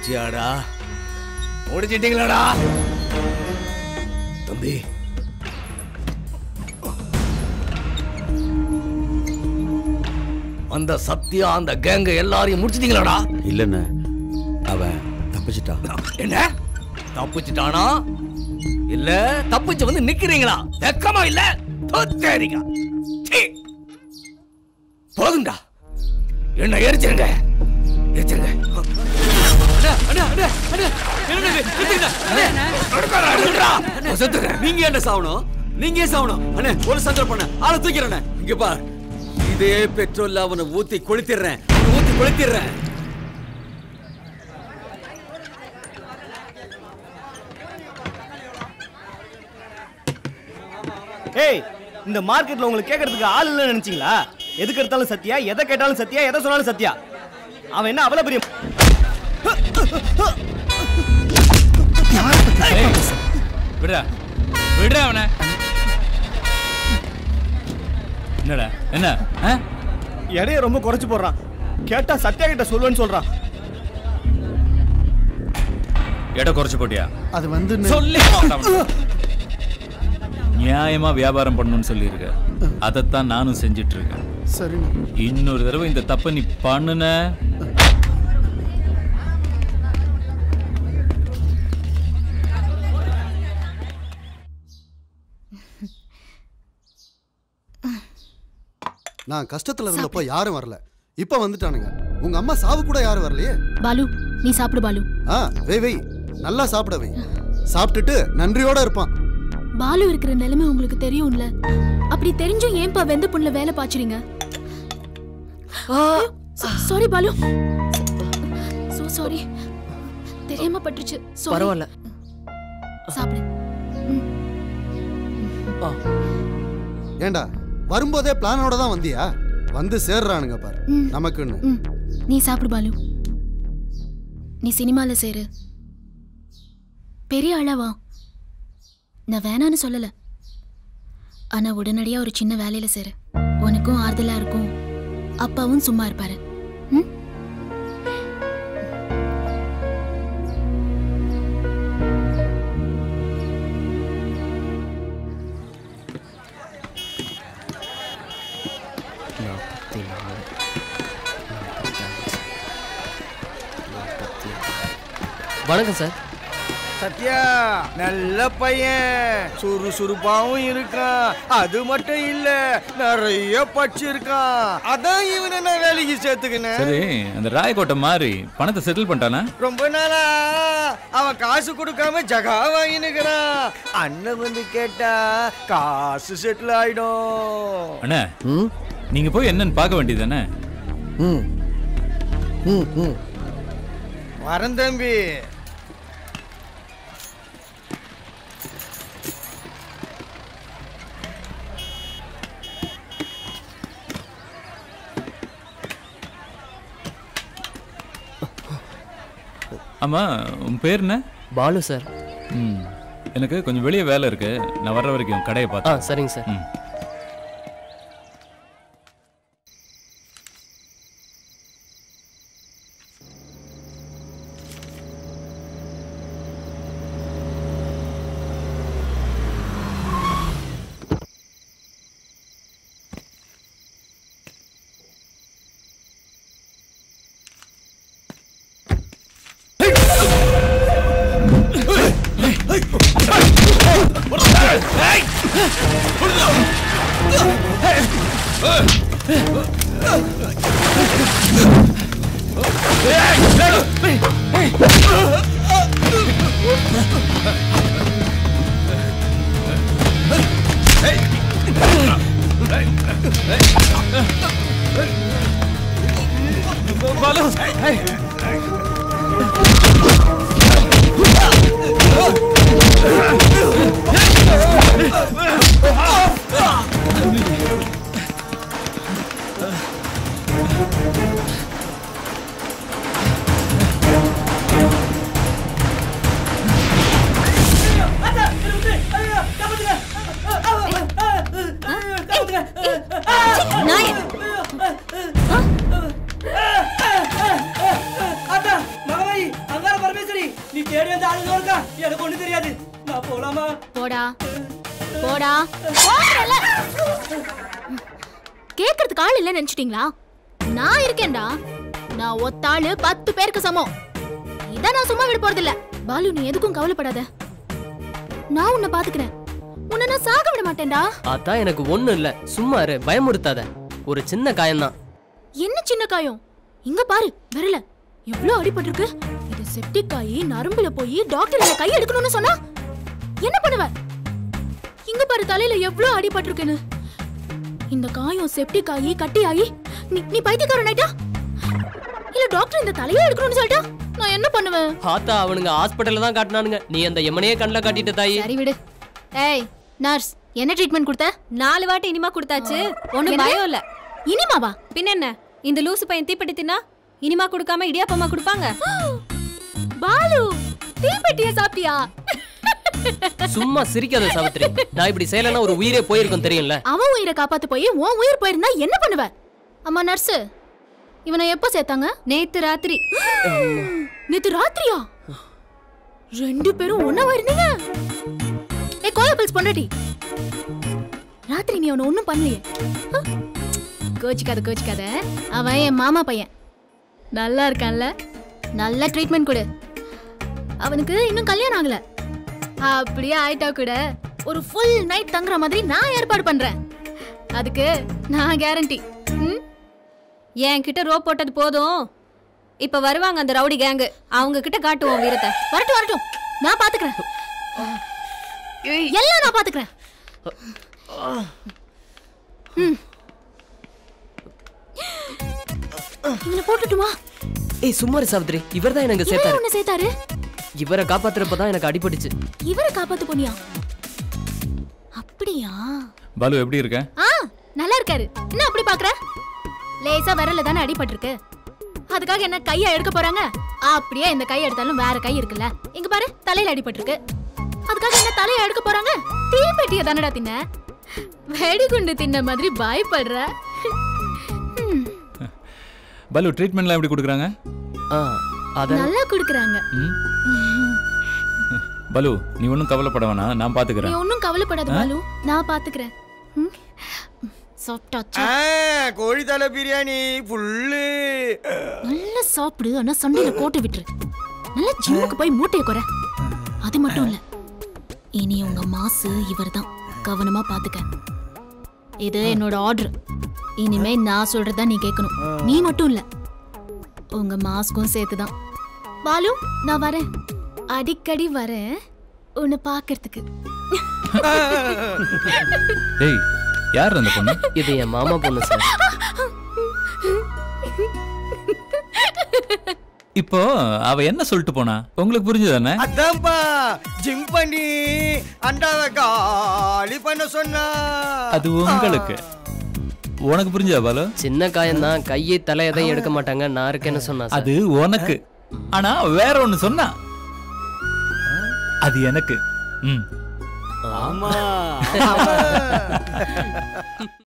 முடிச்சியாடா? முடிச்சிட்டீங்களாடா? தம்பி அந்த சத்யா அந்த கேங்க எல்லாரையும் முடிச்சிட்டீங்களாடா? இல்லண்ணே, அவன் தப்பிச்சிட்டான். என்ன தப்பிச்சிட்டானா? இல்ல தப்பிச்சு வந்து நிக்கிறீங்களா? வெக்கமா இல்ல? தோத்தேரிங்க. போதுண்டா, என்ன எரிச்சிருங்க, எரிச்சிருங்க. நீங்க என்ன சாவணும்? நீங்க சாவணும் அண்ணே. ஒரு சந்தர்ப்பம் பண்ண ஆளை தூக்கிறேன். இங்க பார், இதே பெட்ரோல் அவனை ஊத்தி கொளுத்திடுறேன், ஊத்தி கொளுத்திடுறேன். ஏய், இந்த மார்க்கெட்ல உங்களுக்கு கேட்கறதுக்கு ஆள் இல்லைன்னு நினைச்சீங்களா? எதுக்கு எடுத்தாலும் சத்யா, எதை கேட்டாலும் சத்யா, எதை சொன்னாலும் சத்யா. அவன் என்ன அவ்வளவு பெரிய விடுறா விடுறா அவனை. என்னடா என்ன எடைய ரொம்ப குறைச்சு போடுறான். கேட்டா சத்யா கிட்ட சொல்லுவேன்னு சொல்றான். எடை குறைச்சு போட்டியா? அது வந்து சொல்லி நியாயமா வியாபாரம் பண்ணணும்னு சொல்லியிருக்க. அதைத்தான் நானும் செஞ்சிட்டு இருக்கேன். சரி, இன்னொரு தடவை இந்த தப்ப நீ பண்ணுன நான் கஷ்டத்துல இருந்தப்போ யாரும் வரல, இப்ப வந்துட்டானுங்க. உங்க அம்மா சாவு கூட யாரும் வரலையே. பாலு, நீ சாப்பிடு பாலு. வெய் வெய், நல்லா சாப்பிட வை. சாப்பிட்டுட்டு நன்றியோட இருப்பான். பாலு இருக்கிற நிலைமை உங்களுக்கு தெரியும்ல. அப்படி தெரிஞ்சும் ஏன்பா வெந்த புண்ணுல வேலை பாய்ச்சறீங்க? சாரி பாலு, சோ சாரி, தெரியாம பட்டுச்சு. பரவாயில்ல, சாப்பிடு. ஏண்டா வரும்போதே பிளானோட தான் வந்தியா? வந்து சேர்றானுங்க பாரு நமக்குன்னு. நீ சாப்பிடு பாலு. நீ சினிமால சேரு, பெரிய ஆளாவா. நான் வேணான்னு சொல்லல, ஆனா உடனடியா ஒரு சின்ன வேலையில சேரு. உனக்கும் ஆறுதலா இருக்கும், அப்பாவும் சும்மா இருப்பாரு. வணக்கம் சார். சத்யா நல்ல பையன், சுறுசுறுப்பாவும் இருக்கான். அது மட்டும் இல்ல, நிறைய படிச்சிருக்கான். அதான் இவனை நான் வேலைக்கு சேர்த்துக்கினேன். சரி, அந்த ராயக்கோட்டை மாதிரி பணத்தை செட்டில் பண்ணிட்டானா? ரொம்ப நாளா அவன் காசு கொடுக்காம ஜகா வாங்கினுக்கிறான். அண்ணன் வந்து கேட்டா காசு செட்டில் ஆயிடும். அண்ணா, நீங்க போய் என்னன்னு பார்க்க வேண்டியதானே? வரேன் தம்பி. ஆமா, உன் பேர் என்ன? பாலு சார். எனக்கு கொஞ்சம் வெளியே வேலை இருக்கு, நான் வர்ற வரைக்கும் கடையை பார்த்தேன். சரிங்க சார். எனக்கு ஒண்ணு தெரியாது. நான் போலாமா? போடா போடா போடல. கேக்குறதுக்கு ஆள் இல்ல நினைச்சிட்டீங்களா? நான் இருக்கேன்டா. நான் ஒத்தாளு 10 பேருக்கு சமம். இத நான் சும்மா விட போறது இல்ல. பாலு நீ எதுக்கும் கவலைப்படாத. நான் உன்னை பாத்துக்கிறேன். உன்னை நான் சாக விட மாட்டேன்டா. அதான் எனக்கு ஒண்ணும் இல்ல, சும்மா இரு, பயமுறுத்தாத. ஒரு சின்ன காயம்தான். என்ன சின்ன காயம்? இங்க பாரு விரல எவ்வளவு அடிபட்டிருக்கு. இது செப்டிக் ஆகி நரம்புல போய் டாக்டர் என்ன கை எடுக்கணும்னு சொன்னா என்ன பண்ணுவ? இங்க பாரு தலையில எவ்வளவு அடிபட்டிருக்குன்னு. இந்த காயம் செப்டிக் ஆகி கட்டியாகி நீ பைத்தியக்காரன் ஆயிட்டா? இல்ல டாக்டர் இந்த தலையை எடுக்கணும்னு சொல்லிட்டா நான் என்ன பண்ணுவேன்? ஆத்தா அவனுங்க ஹாஸ்பிடல்ல தான் காட்டினானுங்க, நீ அந்த எமனையே கண்ணுல காட்டிட்ட தாயி. சரி விடு. ஏய் நர்ஸ், என்ன ட்ரீட்மெண்ட் கொடுத்த? 4 வாட்டி இனிமா கொடுத்தாச்சு. ஒண்ணும் பயம் இல்ல. இனிமாவா? பின்ன என்ன, இந்த லூசு பையன் தீப்பெட்டி தின்னா இனிமா கொடுக்காம இடியாப்பமா கொடுப்பாங்க? பாலு தீப்பெட்டியை சாப்பிட்டியா? சும்மா சிரிக்காத சாவித்ரி. நான் இப்படி செய்யலன்னா ஒரு உயிரே போயிருக்கும் தெரியும்ல. அவன் உயிரை காப்பாத்து போய் உன் உயிர் போயிருந்தா என்ன பண்ணுவ? அம்மா நர்ஸ், இவனை எப்போ சேர்த்தாங்க? நேத்து ராத்திரி. நேத்து ராத்திரியா? 2 பேரும் ஒண்ணாவா இருந்தீங்க? ஏ கோயபிள்ஸ் பொண்டாட்டி, ராத்திரி நீ அவனை ஒண்ணும் பண்ணலையே. கோச்சிக்காத. அவன் என் மாமா பையன், நல்லா இருக்கான்ல. நல்ல ட்ரீட்மெண்ட் கொடு. அவனுக்கு இன்னும் கல்யாணம் ஆகல. அப்படியே ஆயிட்டா கூட ஒரு ஃபுல் நைட் தங்குற மாதிரி நான் ஏற்பாடு பண்றேன். அதுக்கு நான் கேரண்டி. என் கிட்ட ரோப் போட்டது போதும். இப்ப வருவாங்க அந்த ரவுடி கேங்கு, அவங்க கிட்ட காட்டுவோம் வீரத்தை. வரட்டும், நான் பாத்துக்கிறேன். எல்லாம் நான் பாத்துக்கிறேன். இவனை போட்டுட்டுமா? ஏய் சும்மா இரு சாவித்ரி, இவர்தான் எனக்கு சேர்த்தாரு. என்ன சேர்த்தாரு? இவரை காப்பாத்துறப்பதான் எனக்கு அடிபட்டுச்சு. இவரை காப்பாத்து போனியா? அப்படியா? பாலு எப்படி இருக்க? நல்லா இருக்காரு. என்ன அப்படி பாக்குற? லேசா விரல்ல தானே அடிபட்டிருக்கு. அதுக்காக என்ன கையை எடுக்க போறாங்க? அப்படியே இந்த கை எடுத்தாலும் வேற கை இருக்குல்ல. இங்க பாரு தலையில அடிபட்டிருக்கு. அதுக்காக என்ன தலையை எடுக்க போறாங்க? தீப்பெட்டியை தானடா தின்ன. வெடிகுண்டு தின்ன மாதிரி பயப்படுற. பாலு ட்ரீட்மெண்ட்லாம் எப்படி கொடுக்குறாங்க? நல்லா கொடுக்குறாங்க. பாலு நீ ஒன்றும் கவலைப்பட வேணாம், நான் பாத்துக்கிறேன். நீ ஒன்றும் கவலைப்படாத பாலு, நான் பாத்துக்கிறேன். கோழி தலை பிரியாணி புல்லு நல்லா சாப்பிடு. ஆனா சண்டையில கோட்டை விட்டுரு. நல்லா ஜிம்முக்கு போய் மூட்டையை குறை. அது மட்டும் இல்ல, இனி உங்க மாசு இவர்தான், கவனமா பாத்துக்க. இது என்னோட ஆர்டர். இனிமே நான் சொல்றதா நீ கேட்கணும். நீ மட்டும் இல்ல, உங்க மாஸ்க்கும் சேர்த்துதான். பாலு நான் வரேன், அடிக்கடி வரேன் உன்னை பாக்குறதுக்கு. ஏய் யார் அந்த பொண்ணு? இது என் மாமா பொண்ணு சார். இப்போ அவ என்ன சொல்லிட்டு போனா உங்களுக்கு புரிஞ்சதானே? அதான்ப்பா ஜிம் பண்ணி அண்டாவை காலி பண்ண சொன்னா. அது உங்களுக்கு. உனக்கு புரிஞ்சா பாலு? சின்ன காயம் தான், கையை தலை எதையும் எடுக்க மாட்டாங்க, நான் இருக்கேன்னு சொன்னா. அது உனக்கு. ஆனா வேற ஒண்ணு சொன்னா அது எனக்கு. ஆமா